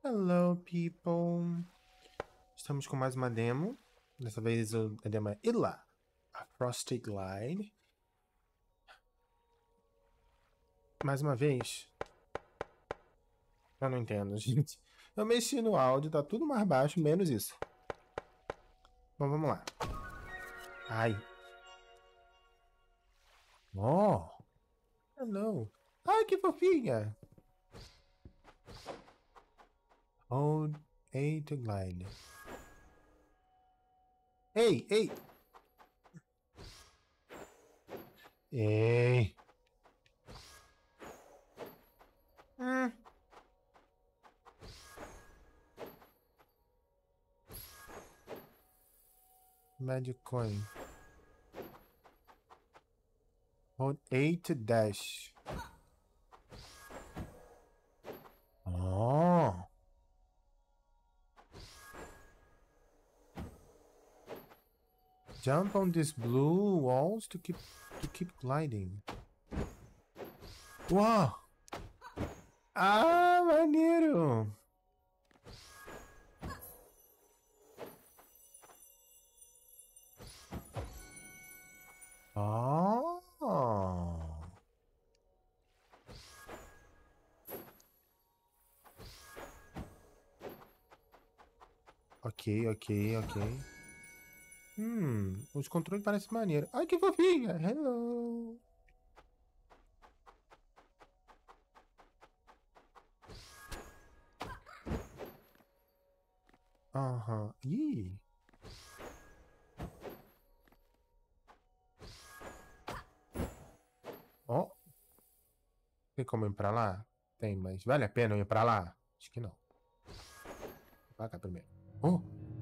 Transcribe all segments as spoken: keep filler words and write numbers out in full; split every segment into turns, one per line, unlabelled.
Hello, people! Estamos com mais uma demo. Dessa vez a demo é Ila, a Frosty Glide. Mais uma vez. Eu não entendo, gente. Eu mexi no áudio, tá tudo mais baixo, menos isso. Bom, vamos lá. Ai. Oh! Hello! Ai, que fofinha! Hold A to glide. Ei, ei! Ei! Hum. Magic coin. Hold A to dash. Oh! Jump on these blue walls to keep to keep gliding. Uau! Ah, maneiro! Oh! Ok, ok, ok. Hum, os controles parecem maneiro. Ai, que fofinha! Hello! Aham. Ih! Ó! Oh. Tem como ir pra lá? Tem, mas vale a pena eu ir pra lá? Acho que não. Vou pra cá primeiro. Oh!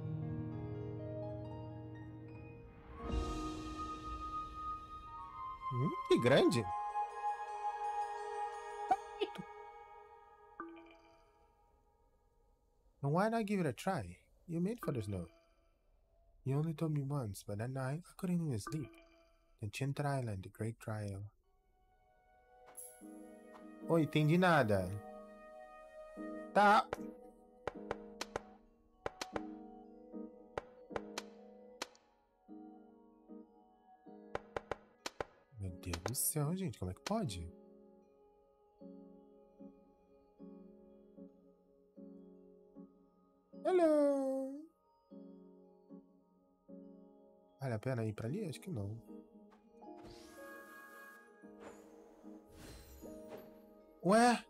Hum, que grande! And why not give it a try? You made for the snow. You only told me once, but that night I couldn't even sleep. The Chintra Island, the Great Trial. Oi, entendi nada. Tá. Meu Deus do céu, gente, como é que pode? Hello! Vale a pena ir pra ali? Acho que não. Ué?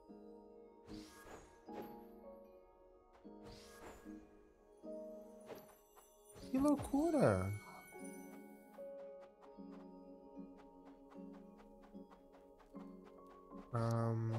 Que loucura! Um...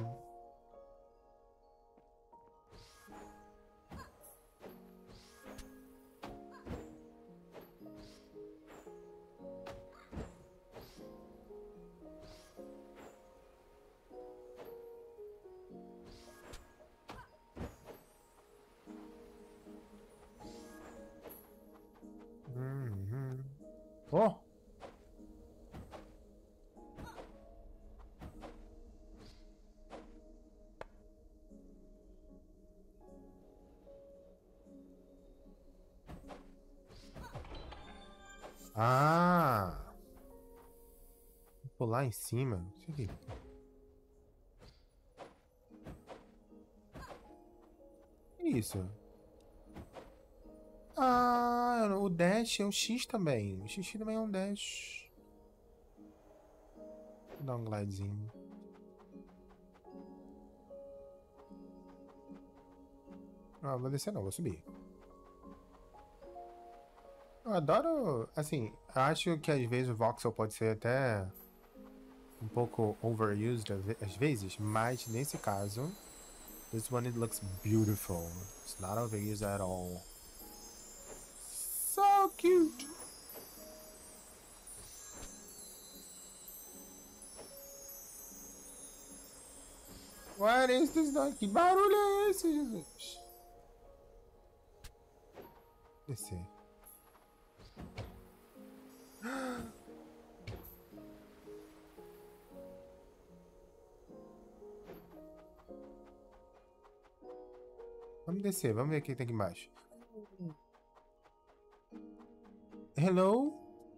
Uhum. Oh! Ah! Vou pular em cima. Isso aqui. Que isso? Ah, o dash é o X também. O X também é um dash. Vou dar um glidezinho. Ah, vou descer não, vou subir. Eu adoro, assim, acho que às vezes o voxel pode ser até um pouco overused às vezes, mas nesse caso, this one it looks beautiful. It's not overused at all. So cute! What is this dog? Que barulho é esse, Jesus? Descer. Vamos descer, vamos ver o que tem aqui embaixo. Hello?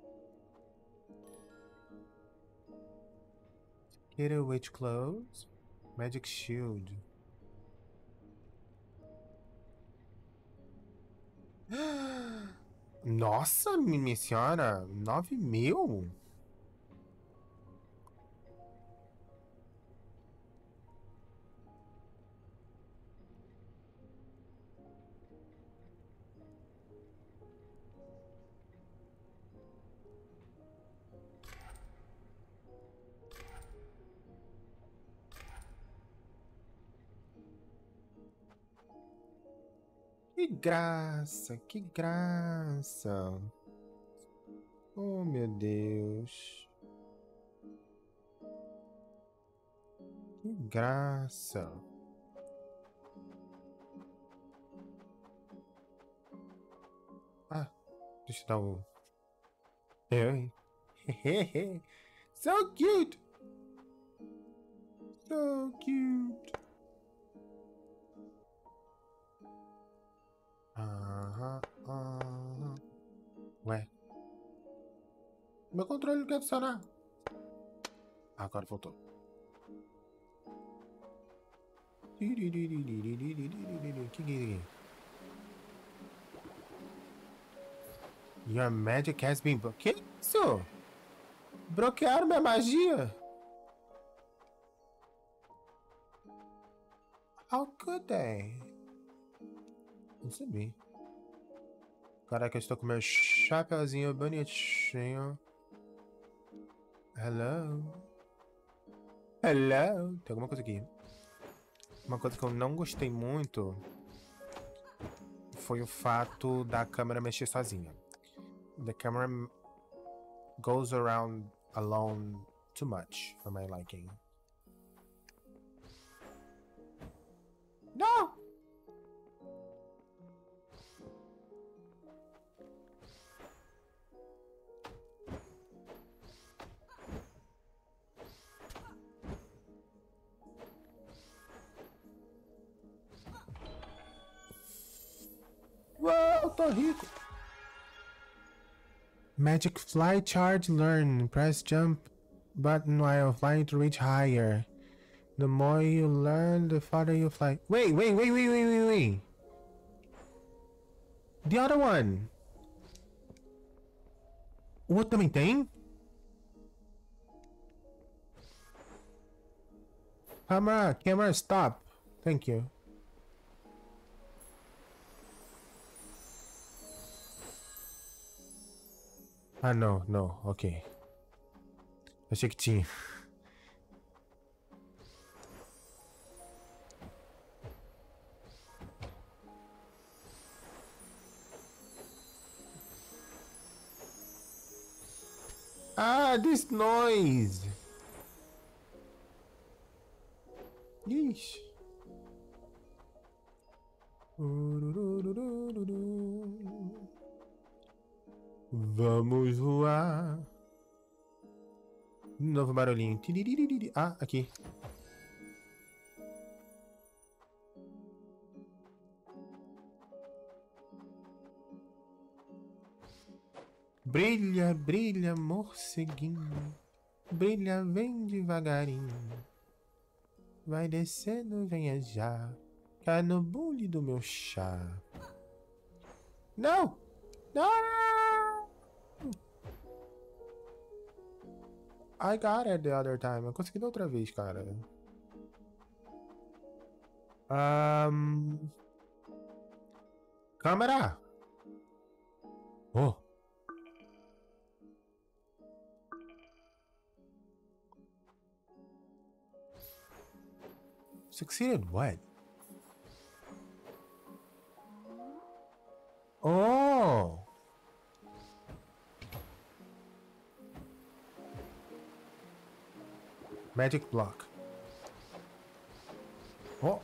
Get a witch clothes. Magic shield. Nossa, minha senhora, nove mil? Que graça, que graça. Oh, meu Deus. Que graça. Ah, deixa eu dar o... Eu, So cute. So cute. Aham, aham. Ué. Meu controle não quer funcionar. Agora voltou. Que que é isso? Your magic has been broken. Que isso? Bloquearam minha magia? How could they? Não sabia. Caraca, eu estou com meu chapeuzinho bonitinho. Hello? Hello? Tem alguma coisa aqui. Uma coisa que eu não gostei muito foi o fato da câmera mexer sozinha. The camera goes around alone too much for my liking. No! Uau, tô rico! Magic fly charge learn. Press jump button while flying to reach higher. The more you learn, the farther you fly. Wait, wait, wait, wait, wait, wait, wait. The other one. O outro também tem? Camera, camera, stop. Thank you. Ah, não, não, ok. Achei que tinha. Ah, this noise. Ixi. Vamos voar. Novo barulhinho. Ah, aqui. Brilha, brilha, morceguinho. Brilha, vem devagarinho. Vai descendo, venha já. Cai no bule do meu chá. Não! Não! I got it the other time. Eu consegui da outra vez, cara. Um... Câmera! Oh! Succeeded what? Oh! Magic block. Oh!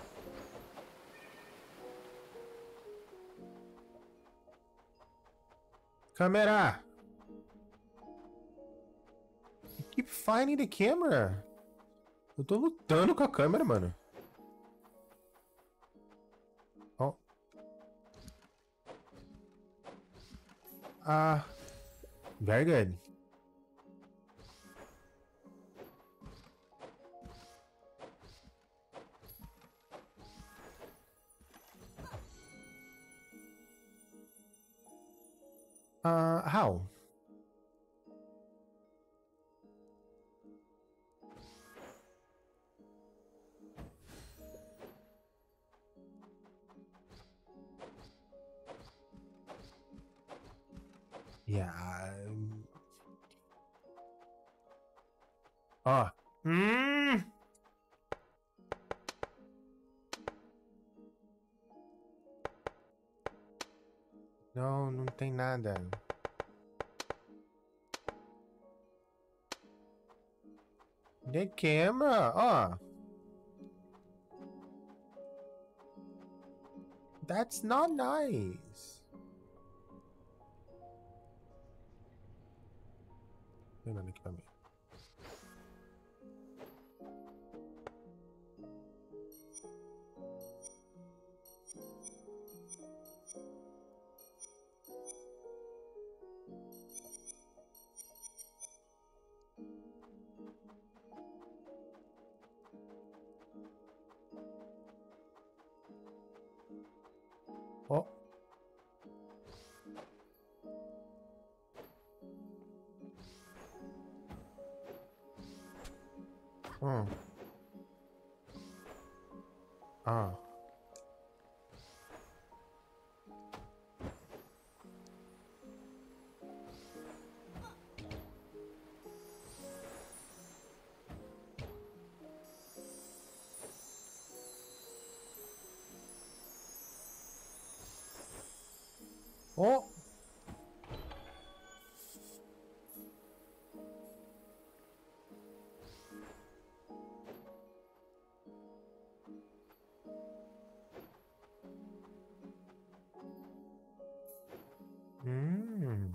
Câmera! You keep finding the camera. Eu tô lutando com a câmera, mano. Uh, very good. Uh, how? Yeah. um, Oh. Hum. Não, não tem nada. The camera. Oh. That's not nice. Tem nada aqui pra mim. Oh. Hum. Ah. Oh. Hum.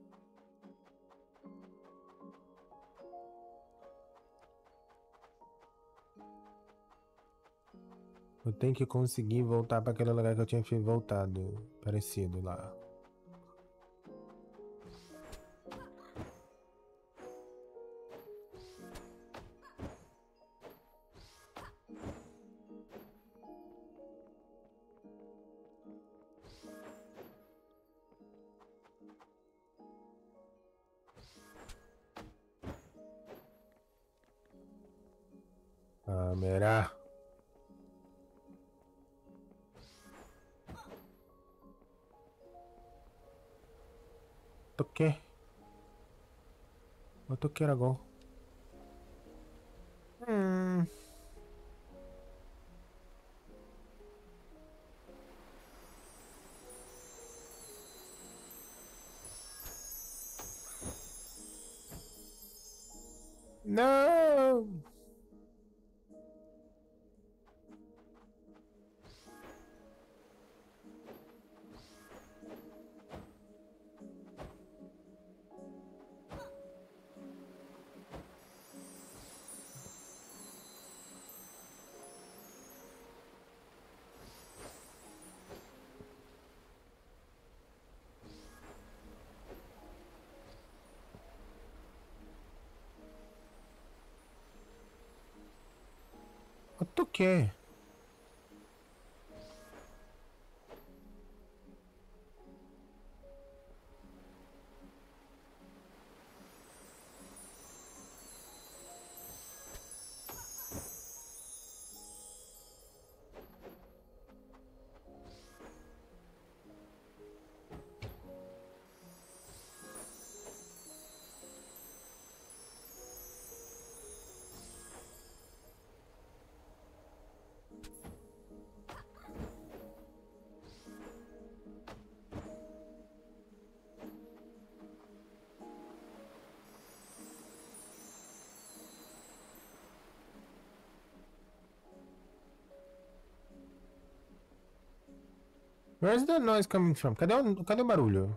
Eu tenho que conseguir voltar para aquele lugar que eu tinha voltado. Parecido lá. Câmera. Toquei. Eu toquei agora. Hum. Não. Eu toquei. Where's the noise coming from? Cadê o, cadê o barulho?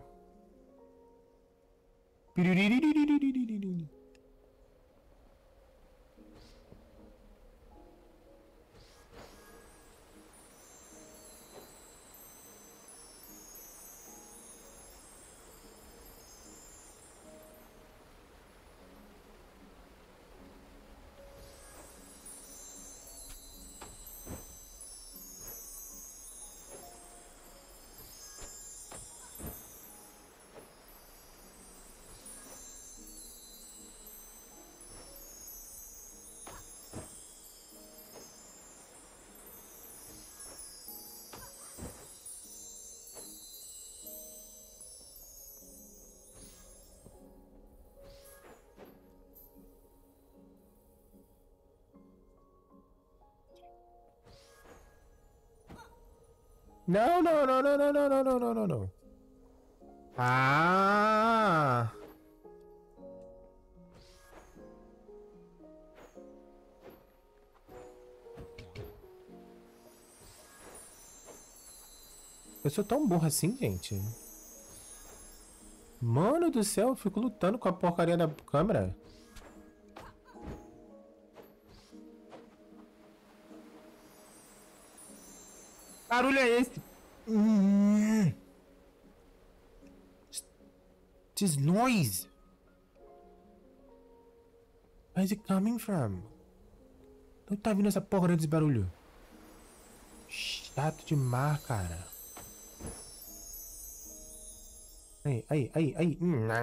Não, não, não, não, não, não, não, não, não, não. Ah! Eu sou tão burro assim, gente. Mano do céu, eu fico lutando com a porcaria da câmera. Barulho é esse? Hum. This noise. Where's it coming from? Não tá vindo essa porcaria desse barulho? Chato demais, cara. Aí, aí, aí, aí.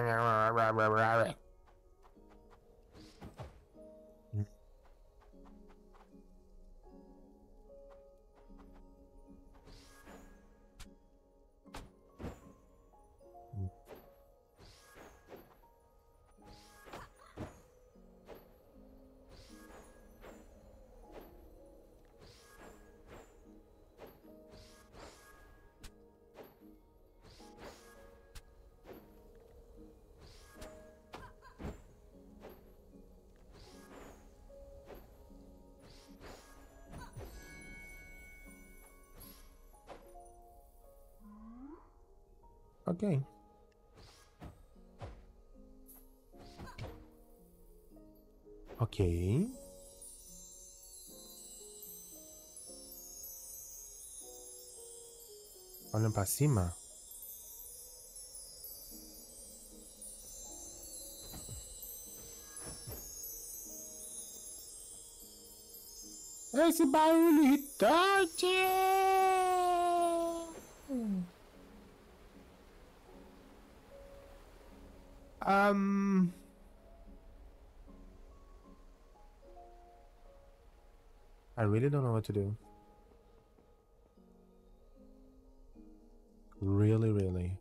Ok. Ok. Olhando pra cima. Esse barulho irritante! Um... I really don't know what to do. Really, really.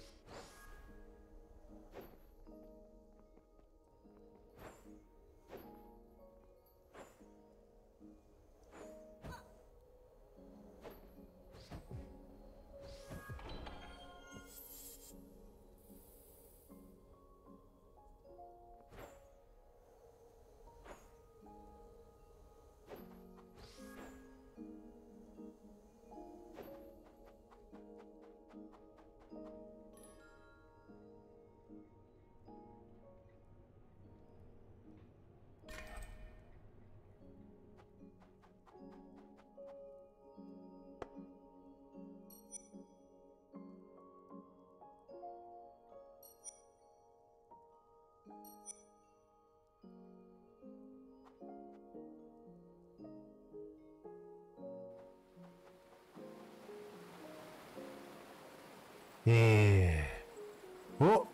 É. Oh!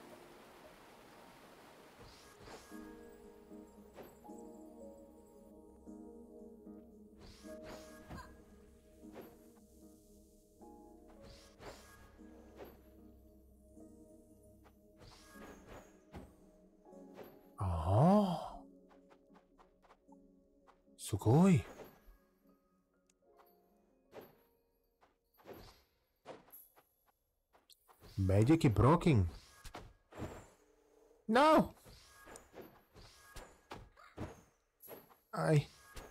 Oh! Sugoi! Magic broken? Não! Ai.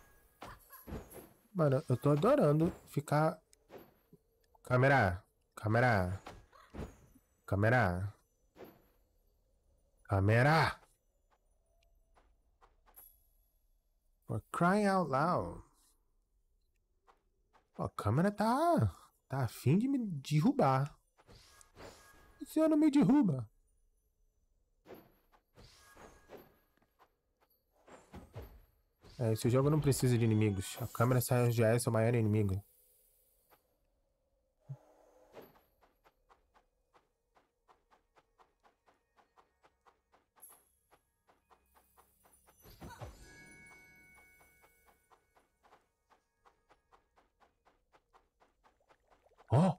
Mano, eu tô adorando ficar... Câmera! Câmera! Câmera! Câmera! For crying out loud. Ó, a câmera tá... Tá afim de me derrubar. O senhor não me derruba. É, esse jogo não precisa de inimigos. A câmera já é seu maior inimigo. Oh!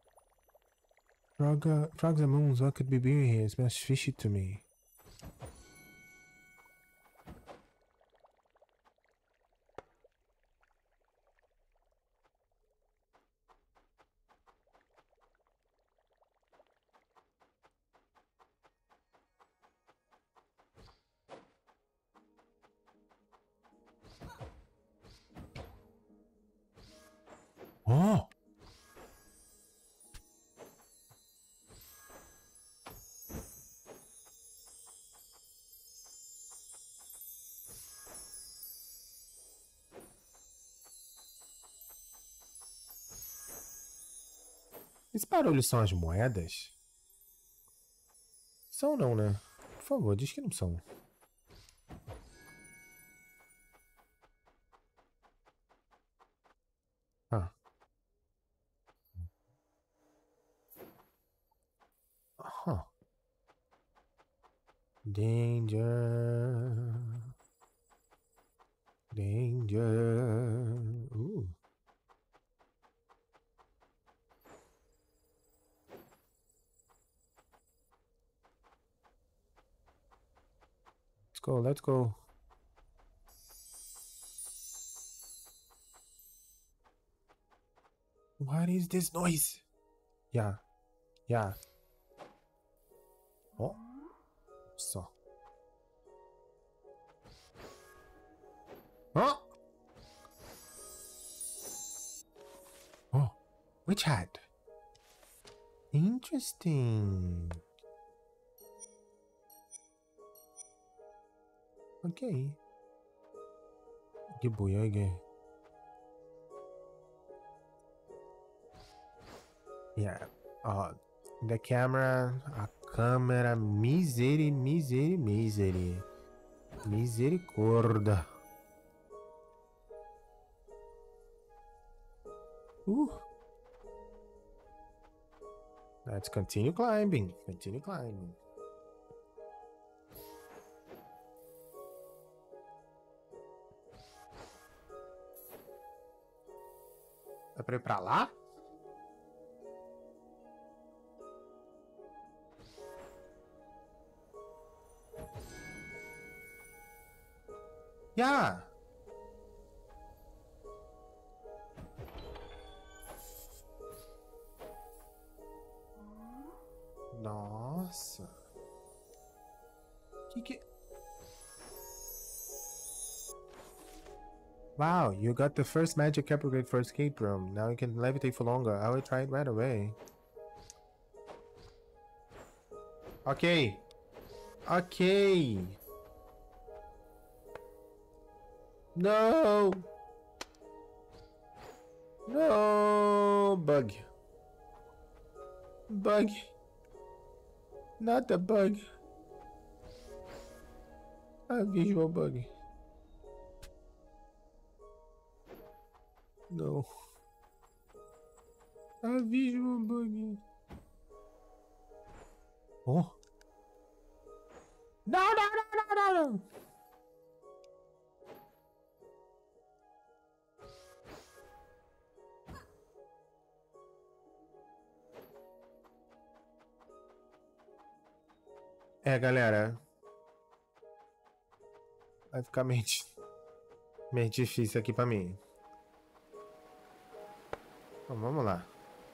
Frog, uh, frogs and moons, what could be brewing here? It smells fishy to me. Oh! Esse barulho são as moedas? São não, né? Por favor, diz que não são. Ah. Huh. Danger. Danger. Ooh. Let's go, let's go. What is this noise? Yeah. Yeah. Oh. Só. Oh! Oh. Witch hat. Interesting. Okay. Que boiague. Yeah. Uh, the camera. A câmera. Miseri, miseri, miseri. Misericórdia. Uh. Let's continue climbing. Continue climbing. É pra ir pra lá? Yeah. Nossa. Que que... Wow, you got the first magic upgrade for escape room. Now you can levitate for longer. I will try it right away. Ok. Ok. No. No. Bug. Bug. Not the bug. A visual bug. No. A visual bug. Oh. No, no, no, no, no, no. É, galera. Vai ficar meio, meio difícil aqui pra mim. Então, vamos lá.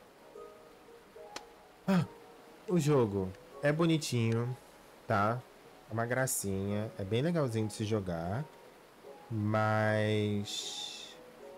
Ah, o jogo é bonitinho, tá? É uma gracinha. É bem legalzinho de se jogar. Mas...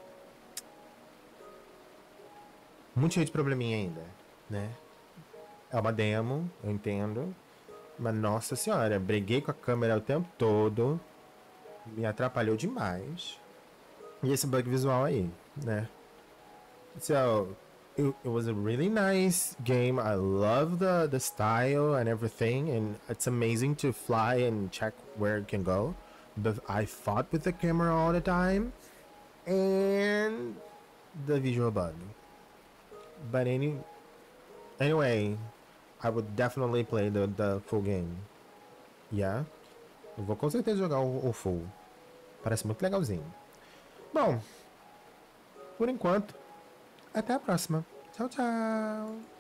muito cheio de probleminha ainda, né? É uma demo, eu entendo. Mas, nossa senhora, briguei com a câmera o tempo todo. Me atrapalhou demais. E esse bug visual aí, né? So, it, it was a really nice game. I love the, the style and everything. And it's amazing to fly and check where it can go. But I fought with the camera all the time. And the visual bug. But any, anyway... I would definitely play the, the full game. Yeah. Eu vou com certeza jogar o, o full. Parece muito legalzinho. Bom, por enquanto, até a próxima. Tchau, tchau.